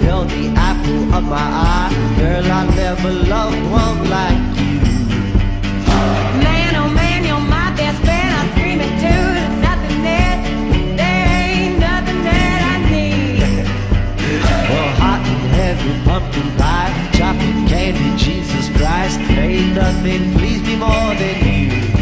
You're the apple of my eye. Girl, I never loved one like you. Man, oh man, you're my best friend. I scream it too. There's nothing there. There ain't nothing that I need. Well, hot and heavy pumpkin pie, chocolate candy, Jesus Christ. Ain't nothing please me more than you.